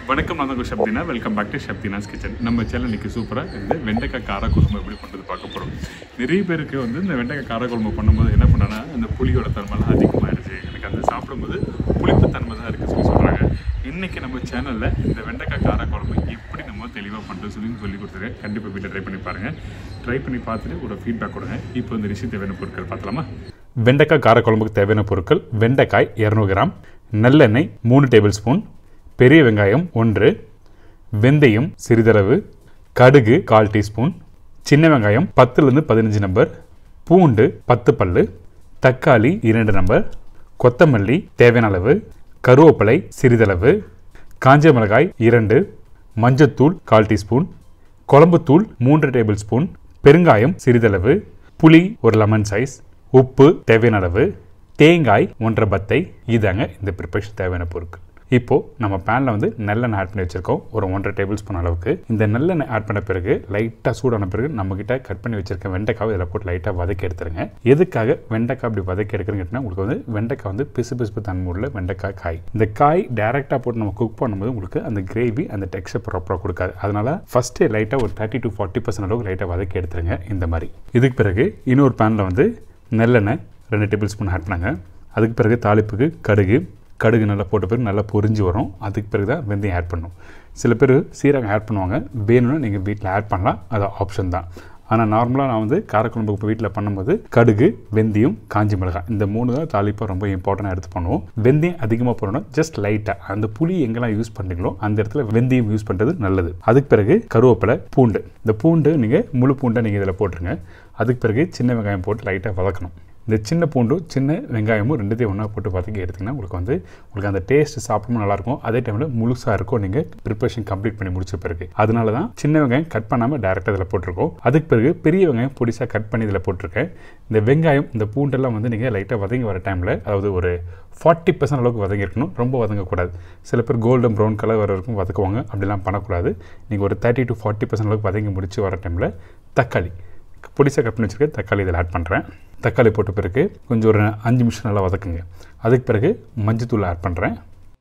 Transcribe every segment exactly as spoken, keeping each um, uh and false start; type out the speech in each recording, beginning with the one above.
வணக்கம் நான் Shabthina welcome back to Shabthina's kitchen. நம்ம சேனல் இன்னைக்கு சூப்பராக இந்த வெண்டைக்காய் கார குழம்பு எப்படி பண்ணுறது பார்க்க போகிறோம். நிறைய பேருக்கு வந்து இந்த வெண்டைக்காய் கார குழம்பு பண்ணும்போது என்ன பண்ணனா அந்த புளியோட தன்மைலாம் அதிகமாகிடுச்சு, எனக்கு அந்த சாப்பிடும்போது புளிப்பு தன்மை தான் இருக்குது சொல்லி சொல்கிறாங்க. இன்றைக்கி நம்ம சேனலில் இந்த வெண்டைக்காய் கார குழம்பு எப்படி நம்ம தெளிவாக பண்ணுறது சொல்லி சொல்லி கொடுத்துருக்கேன். கண்டிப்பாக வீட்டில் ட்ரை பண்ணி பாருங்கள். ட்ரை பண்ணி பார்த்துட்டு ஒரு ஃபீட்பேக் கொடுங்க. இப்போ இந்த ரிஷி தேவையான பொருட்கள் பார்த்தலாமா? வெண்டைக்காய் கார குழம்புக்கு தேவையான பொருட்கள்: வெண்டைக்காய் இருநூறு கிராம், நல்லெண்ணெய் மூணு டேபிள் ஸ்பூன், பெரிய வெங்காயம் ஒன்று, வெந்தயம் சிறிதளவு, கடுகு கால் டீஸ்பூன், சின்ன வெங்காயம் பத்துலேருந்து பதினஞ்சு நம்பர், பூண்டு பத்து பல்லு, தக்காளி இரண்டு நம்பர், கொத்தமல்லி தேவையான அளவு, கருவேப்பிலை சிறிதளவு, காஞ்ச மிளகாய் இரண்டு, மஞ்சத்தூள் கால் டீஸ்பூன், குழம்புத்தூள் மூன்று டேபிள் ஸ்பூன், பெருங்காயம் சிறிதளவு, புளி ஒரு லெமன் சைஸ், உப்பு தேவையான அளவு, தேங்காய் ஒன்றரை பத்தை. இதாங்க இந்த ப்ரிப்பரேஷன் தேவையான பொருட்கள். இப்போது நம்ம பேனில் வந்து நல்லெண்ணெய் ஆட் பண்ணி வச்சுருக்கோம் ஒரு ஒன்றரை டேபிள் ஸ்பூன் அளவுக்கு. இந்த நல்லெண்ணெய் ஆட் பண்ண பிறகு லைட்டாக சூடான பிறகு நம்மக்கிட்ட கட் பண்ணி வச்சுருக்க வெண்டைக்காவை இதில் போட்டு லைட்டாக வதக்கி எடுத்துருங்க. எதுக்காக வெண்டைக்காய் அப்படி வதக்கி எடுக்கிறீங்கன்னா, உங்களுக்கு வந்து வெண்டைக்காய் வந்து பிசு பிசுப்பு தன்மை உள்ள வெண்டைக்காய் காய். இந்த காய் டேரெக்டாக போட்டு நம்ம குக் பண்ணும்போது உங்களுக்கு அந்த கிரேவி அந்த டெக்ஸ்சர் ப்ராப்பராக கொடுக்காது. அதனால் ஃபஸ்ட்டு லைட்டாக ஒரு தேர்ட்டி டு ஃபார்ட்டி பர்சன்ட் அளவுக்கு லைட்டாக வதக்கி எடுத்துருங்க இந்த மாதிரி. இதுக்கு பிறகு இன்னொரு பேனில் வந்து நல்லெண்ணெய் ரெண்டு டேபிள் ஸ்பூன் ஆட் பண்ணாங்க. அதுக்கு பிறகு தாளிப்புக்கு கடுகு கடுகு நல்லா போட்ட பிறகு நல்லா பொரிஞ்சு வரும். அதுக்கு பிறகு தான் வெந்தயம் ஆட் பண்ணணும். சில பேர் சீரகம் ஆட் பண்ணுவாங்க, வேணும்னா நீங்கள் வீட்டில் ஆட் பண்ணலாம், அது ஆப்ஷன் தான். ஆனால் நார்மலாக நான் வந்து காரக்குழம்பு இப்போ வீட்டில் பண்ணும்போது கடுகு, வெந்தயம், காஞ்சி மிளகாய் இந்த மூணு தான் தாளிப்பாக ரொம்ப இம்பார்ட்டண்டாக எடுத்து பண்ணுவோம். வெந்தயம் அதிகமாக போடணும், ஜஸ்ட் லைட்டாக. அந்த புளி எங்கெல்லாம் யூஸ் பண்ணுறீங்களோ அந்த இடத்துல வெந்தயம் யூஸ் பண்ணுறது நல்லது. அதுக்கு பிறகு கருவேப்பிலை, பூண்டு. இந்த பூண்டு நீங்கள் முழு பூண்டை நீங்கள் இதில் போட்டுருங்க. அதுக்கு பிறகு சின்ன வெங்காயம் போட்டு லைட்டாக வதக்கணும். இந்த சின்ன பூண்டும் சின்ன வெங்காயமும் ரெண்டுத்தையும் ஒன்றா போட்டு வதக்கி எடுத்திங்கன்னா உங்களுக்கு வந்து உங்களுக்கு அந்த டேஸ்ட் சாப்பிடவும் நல்லாயிருக்கும். அதே டைமில் முழுசாக இருக்கும் நீங்கள் ப்ரிப்பரேஷன் கம்ப்ளீட் பண்ணி முடிச்ச பிறகு. அதனால தான் சின்ன வெங்காயம் கட் பண்ணாமல் டேரெக்டாக இதில் போட்டிருக்கோம். அதுக்கு பிறகு பெரிய வெங்காயம் பொடிசாக கட் பண்ணி இதில் போட்டிருக்கேன். இந்த வெங்காயம் இந்த பூண்டெல்லாம் வந்து நீங்கள் லைட்டாக வதங்கி வர டைமில், அதாவது ஒரு ஃபார்ட்டி பர்சன்ட் அளவுக்கு வதங்கி இருக்கணும், ரொம்ப வதங்கக்கூடாது. சில பேர் கோல்டன் ப்ரௌன் கலர் வர வரைக்கும் வதக்குவாங்க, அப்படிலாம் பண்ணக்கூடாது. நீங்கள் ஒரு தேர்ட்டி டு ஃபார்ட்டி பர்சன்ட் அளவுக்கு வதங்கி முடிச்சு வர டைமில் தக்காளி பொடிசாக கட் பண்ணி வச்சுருக்க தக்காளி இதில் ஆட் பண்ணுறேன். தக்காளி போட்ட பிறகு கொஞ்சம் ஒரு அஞ்சு நிமிஷம் நல்லா வதக்குங்க. அதுக்கு பிறகு மஞ்சத்தூள் ஆட் பண்ணுறேன்,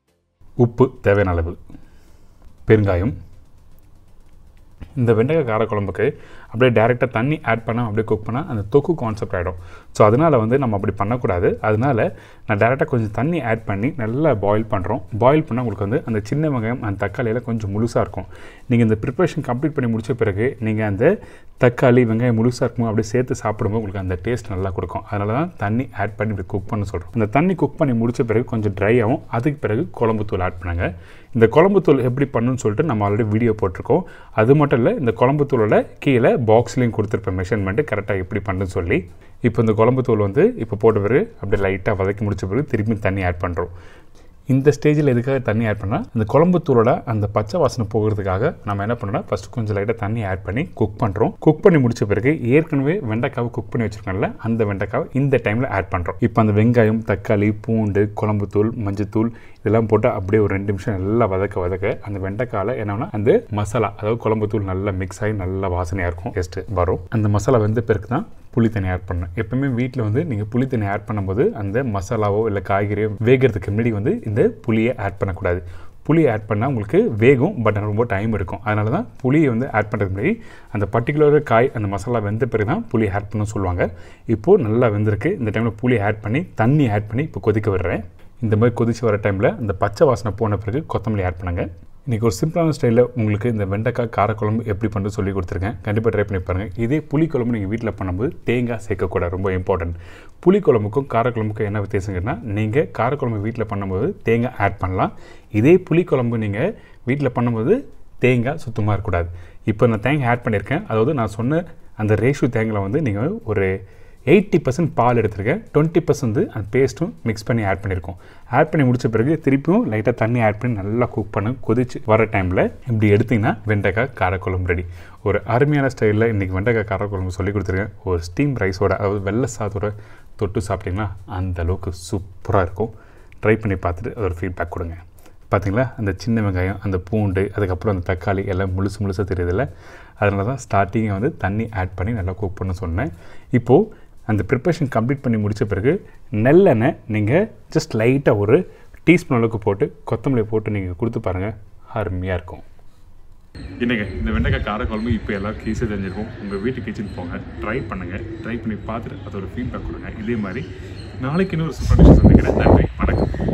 உப்பு தேவையான அளவு, பெருங்காயம். இந்த வெண்டைக்காய் காரக்குழம்புக்கு அப்படியே டேரெக்டாக தண்ணி ஆட் பண்ணால் அப்படியே குக் பண்ணால் அந்த தொக்கு கான்செப்ட் ஆகிடும். ஸோ அதனால் வந்து நம்ம அப்படி பண்ணக்கூடாது. அதனால் நான் டேரெக்டாக கொஞ்சம் தண்ணி ஆட் பண்ணி நல்லா பாயில் பண்ணுறோம். பாயில் பண்ணால் உங்களுக்கு வந்து அந்த சின்ன வெங்காயம் அந்த தக்காளியில் கொஞ்சம் முழுசாக இருக்கும். நீங்கள் இந்த ப்ரிப்பரேஷன் கம்ப்ளீட் பண்ணி முடித்த பிறகு நீங்கள் அந்த தக்காளி வெங்காயம் முழுசாக இருக்கும் அப்படியே சேர்த்து சாப்பிடும்போது உங்களுக்கு அந்த டேஸ்ட் நல்லா கொடுக்கும். அதனால தான் தண்ணி ஆட் பண்ணி இப்படி குக் பண்ண சொல்கிறோம். அந்த தண்ணி குக் பண்ணி முடித்த பிறகு கொஞ்சம் ட்ரை ஆகும். அதுக்கு பிறகு குழம்புத்தூள் ஆட் பண்ணுங்க. இந்த குழம்புத்தூள் எப்படி பண்ணணும்னு சொல்லிட்டு நம்ம ஆல்ரெடி வீடியோ போட்டிருக்கோம். அது மட்டும் இல்லை, இந்த குழம்புத்தூளோட கீழே பாக்ஸ்லேயும் கொடுத்துருப்பேன் மெஷர்மெண்ட்டு கரெக்டாக எப்படி பண்ணுன்னு சொல்லி. இப்போ இந்த குழம்புத்தூள் வந்து இப்போ போட்ட பிறகு அப்படியே லைட்டாக வதக்கி முடிச்ச பிறகு திரும்பி தண்ணி ஆட் பண்ணுறோம். இந்த ஸ்டேஜில் எதுக்காக தண்ணி ஆட் பண்ணால், அந்த குழம்புத்தூளோட அந்த பச்சை வாசனை போகிறதுக்காக நம்ம என்ன பண்ணோம்னா ஃபஸ்ட்டு கொஞ்சம் லைட்டாக தண்ணி ஆட் பண்ணி குக் பண்ணுறோம். குக் பண்ணி முடிச்ச பிறகு ஏற்கனவே வெண்டைக்காவை குக் பண்ணி வச்சுருக்கோம்ல, அந்த வெண்டைக்காவை இந்த டைமில் ஆட் பண்ணுறோம். இப்போ அந்த வெங்காயம், தக்காளி, பூண்டு, குழம்புத்தூள், மஞ்சத்தூள் இதெல்லாம் போட்டு அப்படியே ஒரு ரெண்டு நிமிஷம் நல்லா வதக்க வதக்க அந்த வெண்டைக்காயில் என்னன்னா அந்த மசாலா, அதாவது குழம்புத்தூள் நல்லா மிக்ஸ் ஆகி நல்லா வாசனையாக இருக்கும், டேஸ்ட்டு வரும். அந்த மசாலா வெந்த பிறகு தான் புளி தண்ணி ஆட் பண்ணணும். எப்பவுமே வீட்டில் வந்து நீங்கள் புளி தண்ணி ஆட் பண்ணும்போது அந்த மசாலாவோ இல்லை காய்கறியோ வேகிறதுக்கு முன்னாடி வந்து இந்த புளியை ஆட் பண்ணக்கூடாது. புளி ஆட் பண்ணால் உங்களுக்கு வேகும், பட் ரொம்ப டைம் எடுக்கும். அதனால தான் புளியை வந்து ஆட் பண்ணுறதுக்கு முன்னாடி அந்த பர்டிகுலர் காய் அந்த மசாலா வெந்த பிறகு தான் புளி ஆட் பண்ணணும்னு சொல்லுவாங்க. இப்போது நல்லா வெந்திருக்கு. இந்த டைமில் புளி ஆட் பண்ணி தண்ணி ஆட் பண்ணி இப்போ கொதிக்க விடுறேன். இந்த மாதிரி கொதிச்சு வர டைமில் அந்த பச்சை வாசனை போன பிறகு கொத்தமல்லி ஆட் பண்ணுங்கள். இன்றைக்கி ஒரு சிம்பிளான ஸ்டைலில் உங்களுக்கு இந்த வெண்டைக்காய் காரக்குழம்பு எப்படி பண்ணுறது சொல்லி கொடுத்துருக்கேன். கண்டிப்பாக ட்ரை பண்ணி பாருங்கள். இதே புளிக்குழம்பு நீங்கள் வீட்டில் பண்ணும்போது தேங்காய் சேர்க்கக்கூடாது, ரொம்ப இம்பார்ட்டன்ட். புளிக்குழம்புக்கும் காரக்குழம்புக்கும் என்ன வித்தியாசங்கன்னா, நீங்கள் காரக்குழம்பு வீட்டில் பண்ணும்போது தேங்காய் ஆட் பண்ணலாம். இதே புளிக்குழம்பு நீங்கள் வீட்டில் பண்ணும்போது தேங்காய் சுத்தமாக இருக்கக்கூடாது. இப்போ நான் தேங்காய் ஆட் பண்ணியிருக்கேன். அதாவது நான் சொன்ன அந்த ரேஷியோ தேங்காயில் வந்து நீங்கள் ஒரு எயிட்டி பர்சன்ட் பால் எடுத்துருக்கேன், டுவெண்ட்டி பர்சன்ட் அந்த பேஸ்ட்டும் மிக்ஸ் பண்ணி ஆட் பண்ணியிருக்கோம். ஆட் பண்ணி முடிச்ச பிறகு திருப்பியும் லைட்டாக தண்ணி ஆட் பண்ணி நல்லா குக் பண்ண கொதிச்சு வர டைமில் இப்படி எடுத்திங்கன்னா வெண்டைக்காய் காரக்குழம்பு ரெடி. ஒரு அருமையான ஸ்டைலில் இன்றைக்கி வெண்டைக்காய் காரக்குழம்பு சொல்லி கொடுத்துருக்கேன். ஒரு ஸ்டீம் ரைஸோட, அதாவது வெள்ளை சாதத்தோட தொட்டு சாப்பிட்டிங்கன்னா அந்த அளவுக்கு சூப்பராக இருக்கும். ட்ரை பண்ணி பார்த்துட்டு அது ஒரு ஃபீட்பேக் கொடுங்க. பார்த்தீங்களா, அந்த சின்ன வெங்காயம், அந்த பூண்டு, அதுக்கப்புறம் அந்த தக்காளி எல்லாம் முழுசு முழுசாக தெரியுதில்ல. அதனால தான் ஸ்டார்டிங்கை வந்து தண்ணி ஆட் பண்ணி நல்லா குக் பண்ண சொன்னேன். இப்போது அந்த ப்ரிப்பரேஷன் கம்ப்ளீட் பண்ணி முடித்த பிறகு நல்லெண்ணெய் நீங்கள் ஜஸ்ட் லைட்டாக ஒரு டீஸ்பூன் அளவுக்கு போட்டு கொத்தமல்லி போட்டு நீங்கள் கொடுத்து பாருங்கள், அருமையாக இருக்கும். என்னங்க இந்த வெண்டைக்காய் கார குழம்பு இப்போ எல்லாரும் ஈஸியாக தெரிஞ்சிருக்கும். உங்கள் வீட்டு கிச்சன் போங்க, ட்ரை பண்ணுங்கள். ட்ரை பண்ணி பார்த்துட்டு அதோட ஃபீட்பேக் கொடுங்க. இதே மாதிரி நாளைக்கு இன்னொரு சூப்பர் டிஷ் சந்திக்கிறேன். நன்றி, வணக்கம்.